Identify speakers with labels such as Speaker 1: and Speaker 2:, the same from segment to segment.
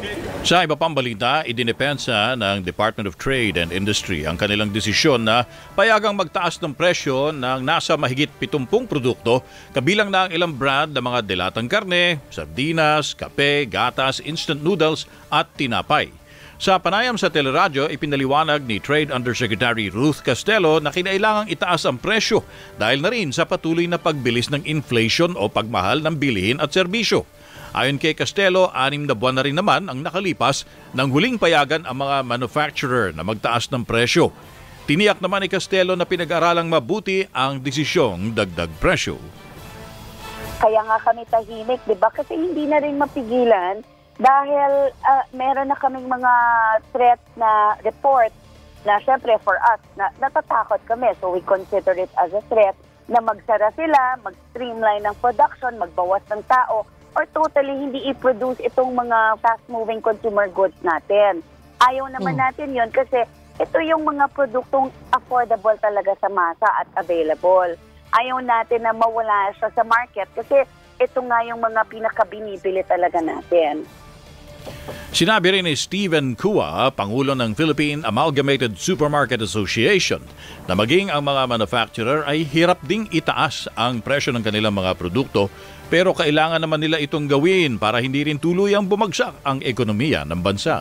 Speaker 1: Sa iba pang balita, idinepensa ng Department of Trade and Industry ang kanilang desisyon na payagang magtaas ng presyo ng nasa mahigit 70 produkto, kabilang na ang ilang brand ng mga delatang karne, sardinas, kape, gatas, instant noodles at tinapay. Sa panayam sa teleradyo, ipinaliwanag ni Trade Undersecretary Ruth Castelo na kinailangang itaas ang presyo dahil na rin sa patuloy na pagbilis ng inflation o pagmahal ng bilihin at serbisyo. Ayon kay Castelo, 6 na buwan na rin naman ang nakalipas nang huling payagan ang mga manufacturer na magtaas ng presyo. Tiniyak naman ni Castelo na pinag-aralang mabuti ang desisyong dagdag presyo.
Speaker 2: Kaya nga kami tahimik, di ba? Kasi hindi na rin mapigilan dahil meron na kaming mga threat na report na syempre for us, natatakot kami. So we consider it as a threat na magsara sila, mag-streamline ng production, magbawas ng tao, or totally hindi i-produce itong mga fast-moving consumer goods natin. Ayaw naman natin yon kasi ito yung mga produktong affordable talaga sa masa at available. Ayaw natin na mawala siya sa market kasi ito nga yung mga pinakabinibili talaga natin.
Speaker 1: Sinabi rin ni Stephen Kua, Pangulo ng Philippine Amalgamated Supermarket Association, na maging ang mga manufacturer ay hirap ding itaas ang presyo ng kanilang mga produkto pero kailangan naman nila itong gawin para hindi rin tuluyang bumagsak ang ekonomiya ng bansa.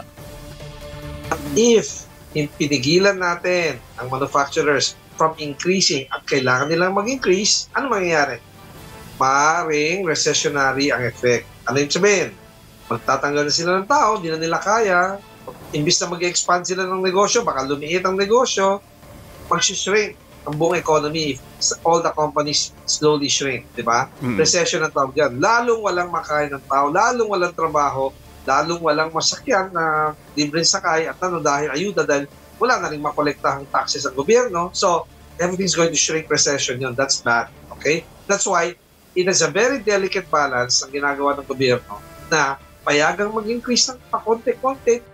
Speaker 3: If pinigilan natin ang manufacturers from increasing at kailangan nilang mag-increase, ano mangyayari? Maaaring recessionary ang effect. Ano yung sabihin? Magtatanggal na sila ng tao, hindi na nila kaya. Imbis na mag-expand sila ng negosyo, baka lumiit ang negosyo, mag-shrink ang buong economy. All the companies slowly shrink, di ba? Recession ang tawag yan. Lalong walang makain ng tao, lalong walang trabaho, lalong walang masakyan na libreng sakay at dahil ayuda, dahil wala na rin makolektahang taxes ang gobyerno. So, everything's going to shrink, recession yun. That's bad. Okay? That's why, it is a very delicate balance ang ginagawa ng gobyerno na payagang mag-increase ng pakonti-konti